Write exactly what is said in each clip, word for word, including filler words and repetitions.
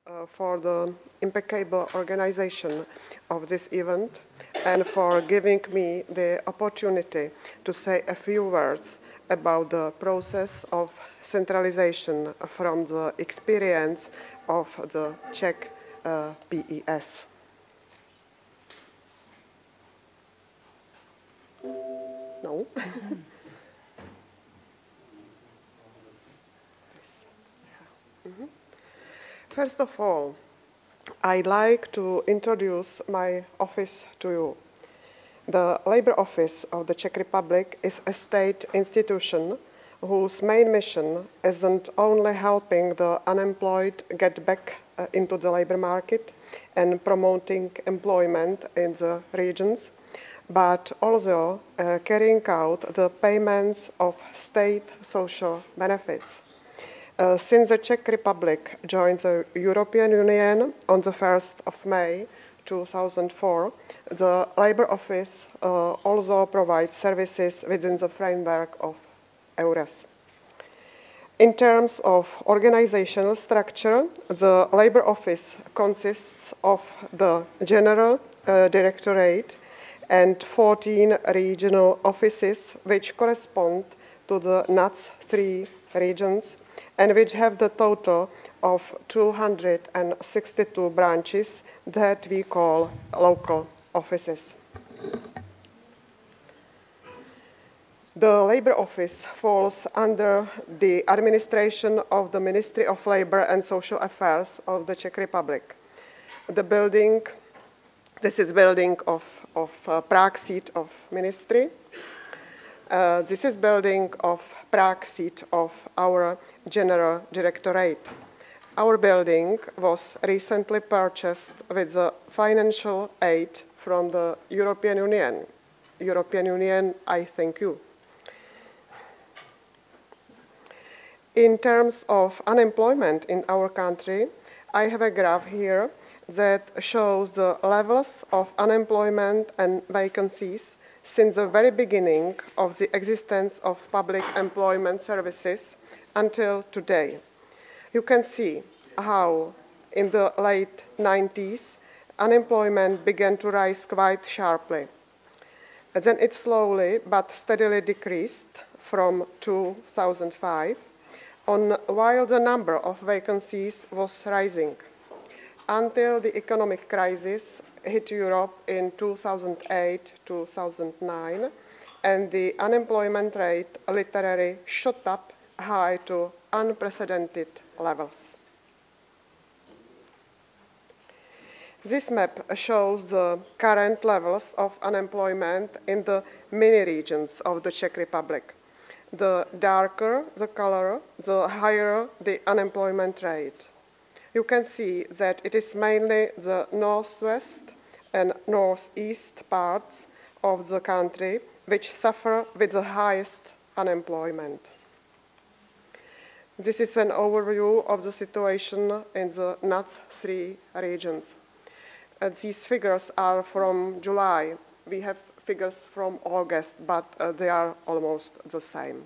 uh, for the impeccable organization of this event and for giving me the opportunity to say a few words about the process of centralization from the experience of the Czech uh, P E S. No? Mm-hmm. First of all, I'd like to introduce my office to you. The Labor Office of the Czech Republic is a state institution whose main mission isn't only helping the unemployed get back uh, into the labor market and promoting employment in the regions, but also uh, carrying out the payments of state social benefits. Uh, since the Czech Republic joined the European Union on the first of May two thousand four, the Labour Office uh, also provides services within the framework of EURES. In terms of organizational structure, the Labour Office consists of the General uh, Directorate and fourteen regional offices which correspond to the N U T S three regions and which have the total of two hundred sixty-two branches that we call local offices. The Labour Office falls under the administration of the Ministry of Labour and Social Affairs of the Czech Republic. The building, this is building of, of uh, Prague seat of ministry. Uh, this is building of Prague seat of our General Directorate. Our building was recently purchased with the financial aid from the European Union. European Union, I thank you. In terms of unemployment in our country, I have a graph here that shows the levels of unemployment and vacancies since the very beginning of the existence of public employment services until today. You can see how in the late nineties, unemployment began to rise quite sharply. And then it slowly but steadily decreased from two thousand five, on, while the number of vacancies was rising, until the economic crisis hit Europe in two thousand eight to two thousand nine, and the unemployment rate literally shot up high to unprecedented levels. This map shows the current levels of unemployment in the many regions of the Czech Republic. The darker the color, the higher the unemployment rate. You can see that it is mainly the northwest and northeast parts of the country which suffer with the highest unemployment. This is an overview of the situation in the N U T S three regions. Uh, these figures are from July. We have figures from August, but uh, they are almost the same.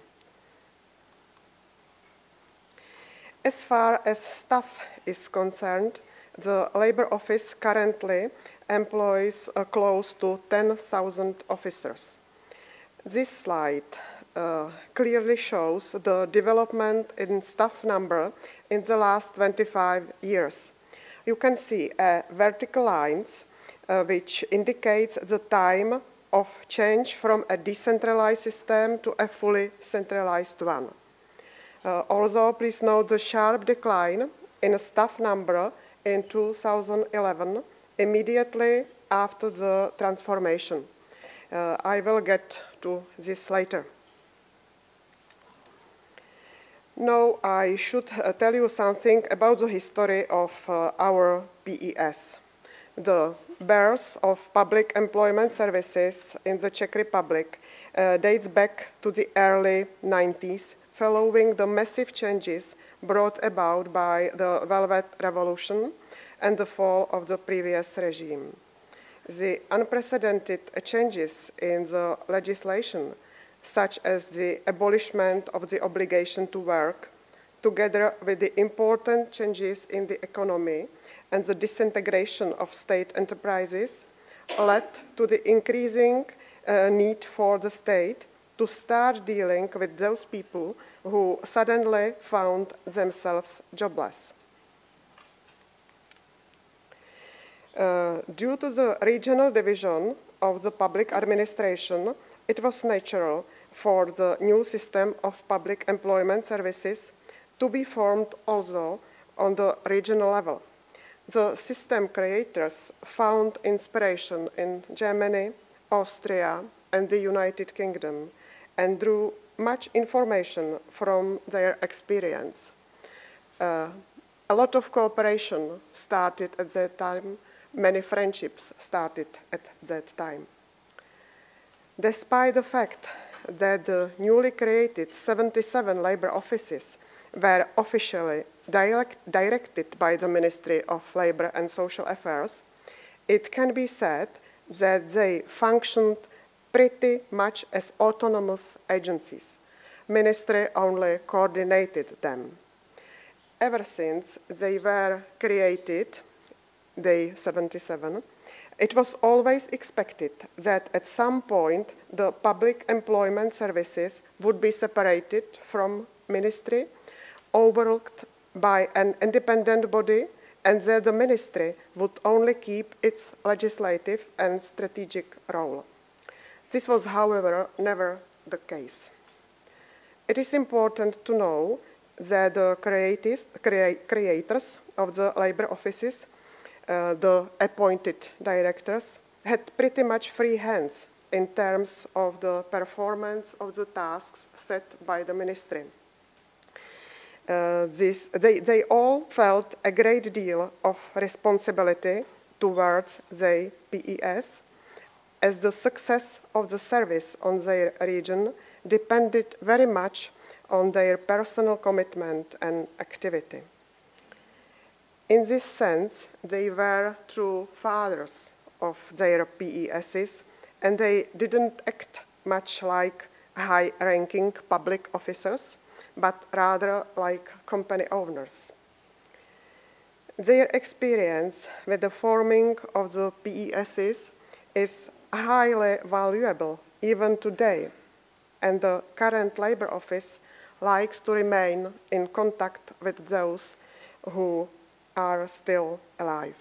As far as staff is concerned, the Labour Office currently employs uh, close to ten thousand officers. This slide uh, clearly shows the development in staff number in the last twenty-five years. You can see a vertical lines uh, which indicates the time of change from a decentralized system to a fully centralized one. Uh, also, please note the sharp decline in staff number in two thousand eleven, immediately after the transformation. Uh, I will get to this later. Now I should uh, tell you something about the history of uh, our P E S. The birth of public employment services in the Czech Republic uh, dates back to the early nineties, following the massive changes brought about by the Velvet Revolution and the fall of the previous regime. The unprecedented changes in the legislation, such as the abolishment of the obligation to work, together with the important changes in the economy and the disintegration of state enterprises, led to the increasing uh, need for the state to start dealing with those people who suddenly found themselves jobless. Uh, due to the regional division of the public administration, it was natural for the new system of public employment services to be formed also on the regional level. The system creators found inspiration in Germany, Austria, and the United Kingdom, and drew much information from their experience. Uh, a lot of cooperation started at that time. Many friendships started at that time. Despite the fact that the newly created seventy-seven labor offices were officially direct, directed by the Ministry of Labor and Social Affairs, it can be said that they functioned pretty much as autonomous agencies. Ministry only coordinated them. Ever since they were created, the seventy-seven, it was always expected that at some point the public employment services would be separated from ministry, overlooked by an independent body, and that the ministry would only keep its legislative and strategic role. This was, however, never the case. It is important to know that the creators, crea creators of the labor offices, uh, the appointed directors, had pretty much free hands in terms of the performance of the tasks set by the ministry. Uh, this, they, they all felt a great deal of responsibility towards the P E S, as the success of the service on their region depended very much on their personal commitment and activity. In this sense, they were true fathers of their P E Ss, and they didn't act much like high-ranking public officers, but rather like company owners. Their experience with the forming of the P E Ss is highly valuable even today, and the current Labor Office likes to remain in contact with those who are still alive.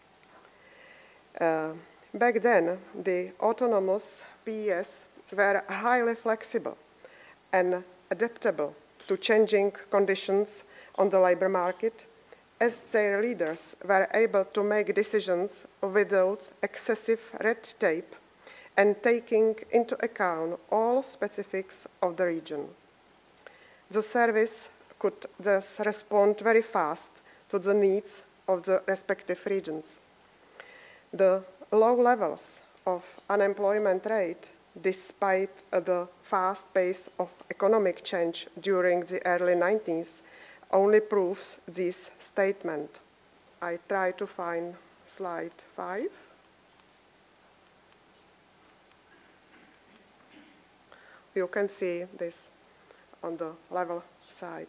Uh, back then, the autonomous P E S were highly flexible and adaptable to changing conditions on the labor market, as their leaders were able to make decisions without excessive red tape and taking into account all specifics of the region. The service could thus respond very fast to the needs of the respective regions. The low levels of unemployment rate, despite the fast pace of economic change during the early nineties, only proves this statement. I try to find slide five. You can see this on the level side.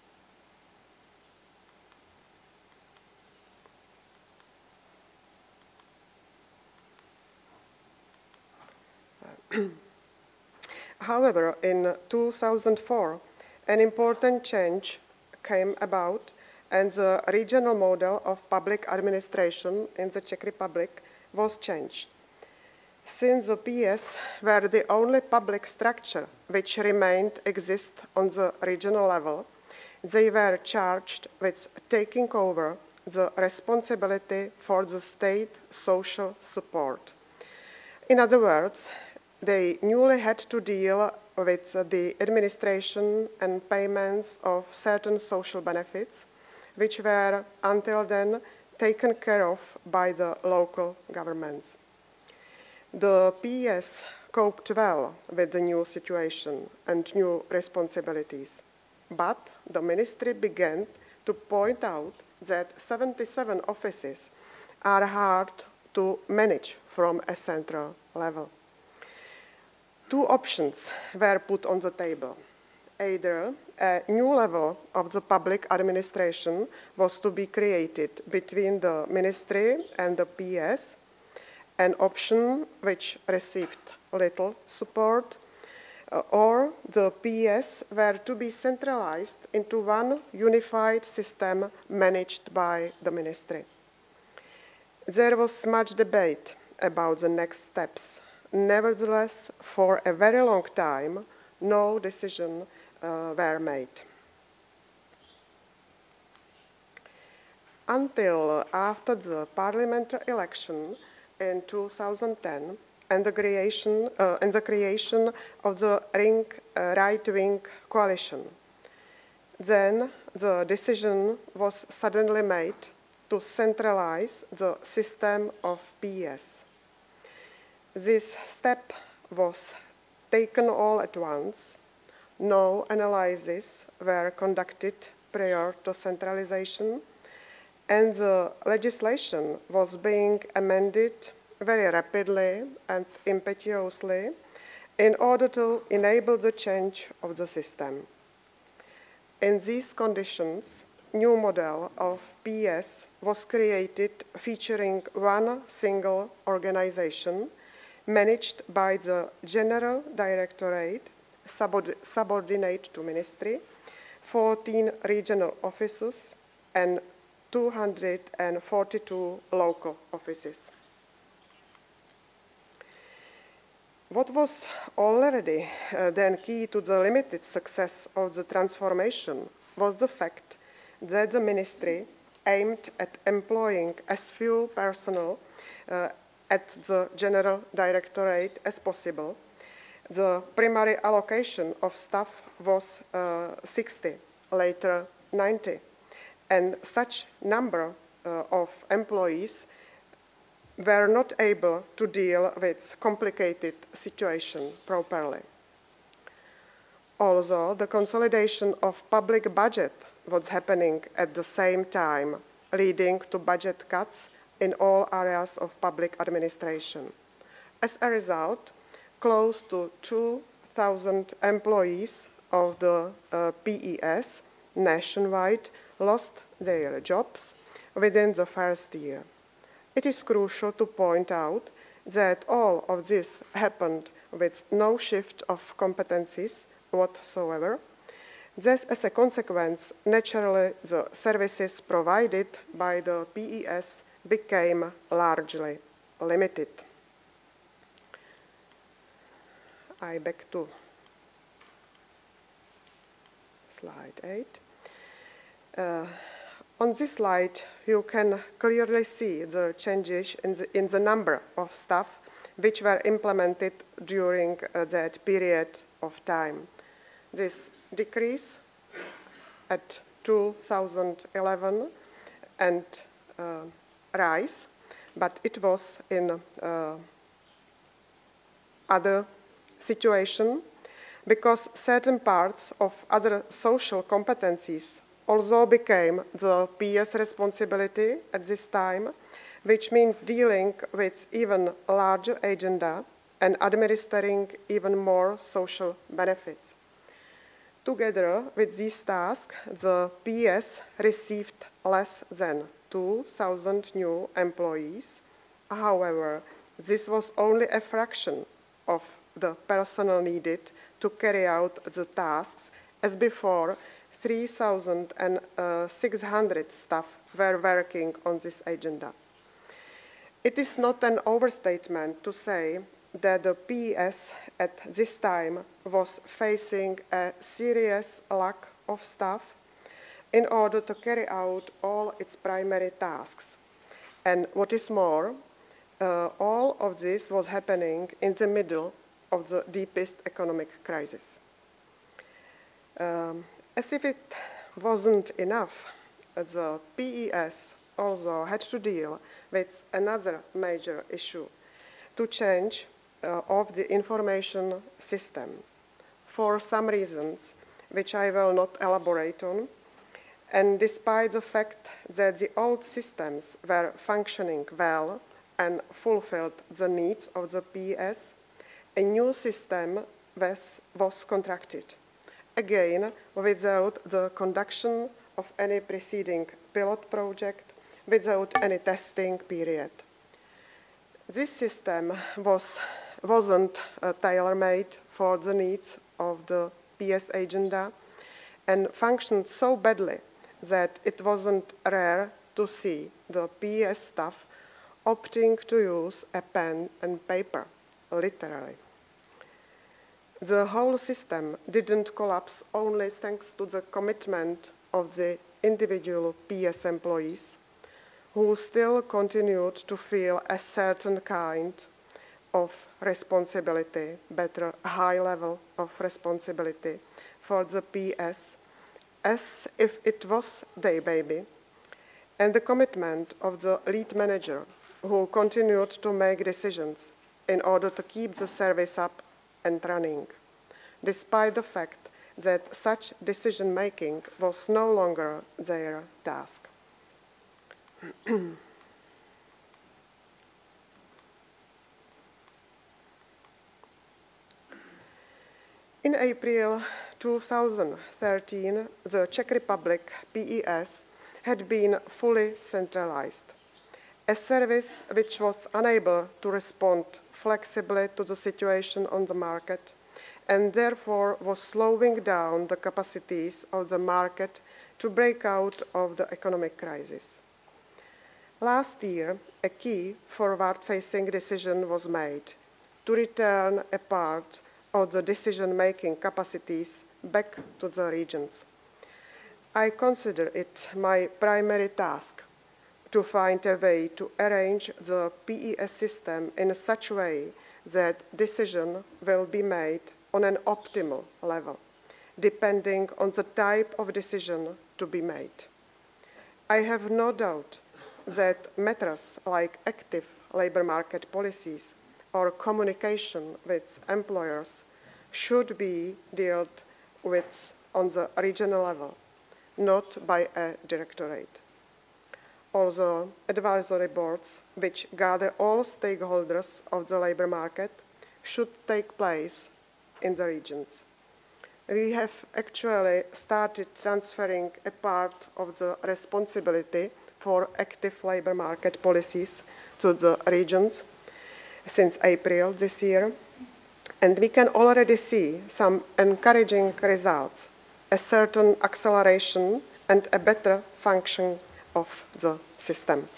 However, in two thousand four, an important change came about, and the regional model of public administration in the Czech Republic was changed. Since the P S were the only public structure which remained exist on the regional level, they were charged with taking over the responsibility for the state social support. In other words, they newly had to deal with the administration and payments of certain social benefits, which were until then taken care of by the local governments. The P E S coped well with the new situation and new responsibilities, but the ministry began to point out that seventy-seven offices are hard to manage from a central level. Two options were put on the table. Either a new level of the public administration was to be created between the ministry and the P S, an option which received little support, uh, or the P S were to be centralized into one unified system managed by the ministry. There was much debate about the next steps. Nevertheless, for a very long time, no decision uh, were made. Until after the parliamentary election in two thousand ten and the creation, uh, and the creation of the ring, uh, right-wing coalition. Then the decision was suddenly made to centralize the system of P S. This step was taken all at once. No analyses were conducted prior to centralization, and the legislation was being amended very rapidly and impetuously in order to enable the change of the system. In these conditions, new model of P S was created featuring one single organization managed by the General Directorate, subordinate to ministry, fourteen regional offices, and two hundred forty-two local offices. What was already uh, then key to the limited success of the transformation was the fact that the ministry aimed at employing as few personnel uh, at the General Directorate as possible. The primary allocation of staff was uh, sixty, later ninety, and such number uh, of employees were not able to deal with complicated situation properly. Also, the consolidation of public budget was happening at the same time, leading to budget cuts in all areas of public administration. As a result, close to two thousand employees of the uh, P E S nationwide lost their jobs within the first year. It is crucial to point out that all of this happened with no shift of competencies whatsoever. Thus, as a consequence, naturally, the services provided by the P E S became largely limited. I back to slide eight. Uh, on this slide, you can clearly see the changes in the, in the number of staff which were implemented during uh, that period of time. This decrease at two thousand eleven and uh, rise, but it was in uh, other situation because certain parts of other social competencies also became the P S responsibility at this time, which means dealing with even larger agenda and administering even more social benefits. Together with these tasks, the P S received less than two thousand new employees. However, this was only a fraction of the personnel needed to carry out the tasks, as before three thousand six hundred staff were working on this agenda. It is not an overstatement to say that the P S at this time was facing a serious lack of staff in order to carry out all its primary tasks. And what is more, uh, all of this was happening in the middle of the deepest economic crisis. Um, as if it wasn't enough, the P E S also had to deal with another major issue, to change uh, of the information system. For some reasons, which I will not elaborate on, and despite the fact that the old systems were functioning well and fulfilled the needs of the P S, a new system was, was contracted, again without the conduction of any preceding pilot project, without any testing period. This system was, wasn't uh, tailor-made for the needs of the P S agenda and functioned so badly that it wasn't rare to see the P S staff opting to use a pen and paper, literally. The whole system didn't collapse only thanks to the commitment of the individual P S employees, who still continued to feel a certain kind of responsibility, better, a high level of responsibility for the P S, as if it was their baby, and the commitment of the lead manager, who continued to make decisions in order to keep the service up and running, despite the fact that such decision-making was no longer their task. In April two thousand thirteen, the Czech Republic P E S had been fully centralized, a service which was unable to respond flexibly to the situation on the market and therefore was slowing down the capacities of the market to break out of the economic crisis. Last year, a key forward-facing decision was made to return a part of the decision-making capacities back to the regions. I consider it my primary task to find a way to arrange the P E S system in such a way that decision will be made on an optimal level, depending on the type of decision to be made. I have no doubt that matters like active labor market policies or communication with employers should be dealt with on the regional level, not by a directorate. Also, advisory boards, which gather all stakeholders of the labor market, should take place in the regions. We have actually started transferring a part of the responsibility for active labor market policies to the regions since April this year, and we can already see some encouraging results, a certain acceleration and a better function of the system.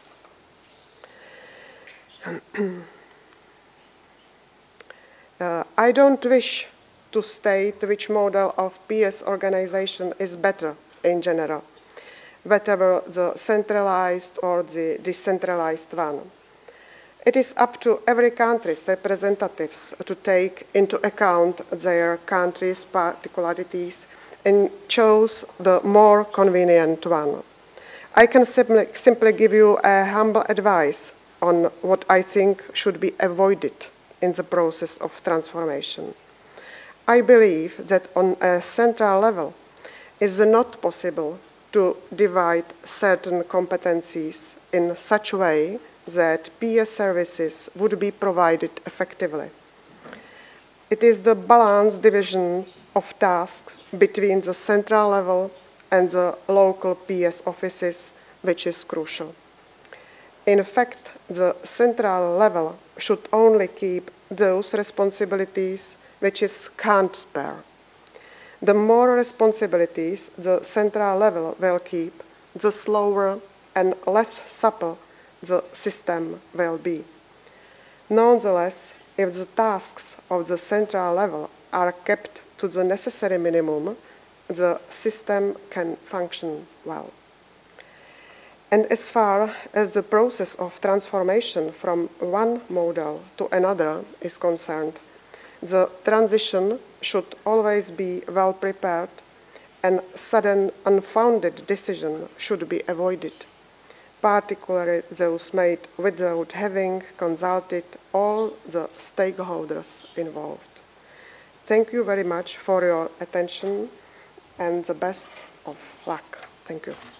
uh, I don't wish to state which model of P S organization is better in general, whether the centralized or the decentralized one. It is up to every country's representatives to take into account their country's particularities and choose the more convenient one. I can simply, simply give you a humble advice on what I think should be avoided in the process of transformation. I believe that on a central level it is not possible to divide certain competencies in such a way that P S services would be provided effectively. It is the balanced division of tasks between the central level and the local P S offices which is crucial. In fact, the central level should only keep those responsibilities which it can't spare. The more responsibilities the central level will keep, the slower and less supple the system will be. Nonetheless, if the tasks of the central level are kept to the necessary minimum, the system can function well. And as far as the process of transformation from one model to another is concerned, the transition should always be well prepared and sudden unfounded decision should be avoided, particularly those made without having consulted all the stakeholders involved. Thank you very much for your attention and the best of luck. Thank you.